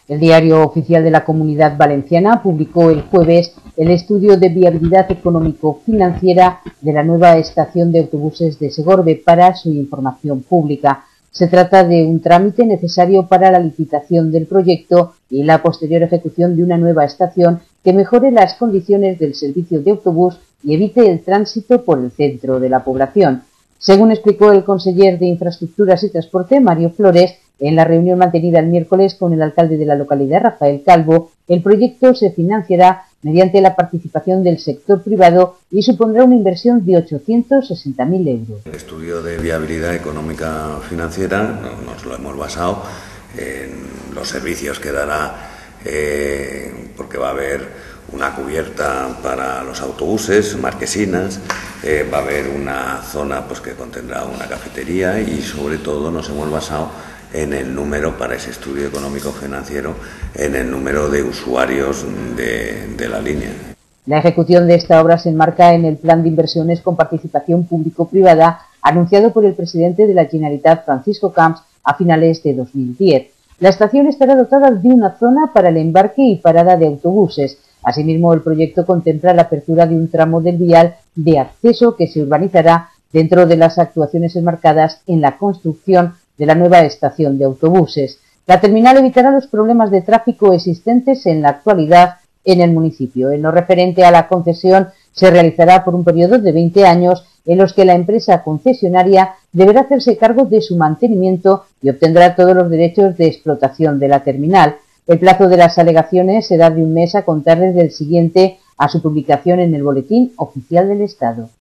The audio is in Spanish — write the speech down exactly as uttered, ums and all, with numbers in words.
El Diario Oficial de la Comunidad Valenciana publicó el jueves el estudio de viabilidad económico-financiera de la nueva estación de autobuses de Segorbe para su información pública. Se trata de un trámite necesario para la licitación del proyecto y la posterior ejecución de una nueva estación que mejore las condiciones del servicio de autobús y evite el tránsito por el centro de la población. Según explicó el conseller de Infraestructuras y Transporte, Mario Flores, en la reunión mantenida el miércoles con el alcalde de la localidad, Rafael Calvo, el proyecto se financiará mediante la participación del sector privado y supondrá una inversión de ochocientos sesenta mil euros. El estudio de viabilidad económica financiera nos lo hemos basado en los servicios que dará, eh, porque va a haber una cubierta para los autobuses, marquesinas, eh, va a haber una zona pues, que contendrá una cafetería y sobre todo nos hemos basado en el número, para ese estudio económico-financiero, en el número de usuarios de, de la línea. La ejecución de esta obra se enmarca en el plan de inversiones con participación público-privada anunciado por el presidente de la Generalitat, Francisco Camps, a finales de dos mil diez. La estación estará dotada de una zona para el embarque y parada de autobuses. Asimismo, el proyecto contempla la apertura de un tramo del vial de acceso que se urbanizará dentro de las actuaciones enmarcadas en la construcción de la nueva estación de autobuses. La terminal evitará los problemas de tráfico existentes en la actualidad en el municipio. En lo referente a la concesión, se realizará por un periodo de veinte años en los que la empresa concesionaria deberá hacerse cargo de su mantenimiento y obtendrá todos los derechos de explotación de la terminal. El plazo de las alegaciones será de un mes a contar desde el siguiente a su publicación en el Boletín Oficial del Estado.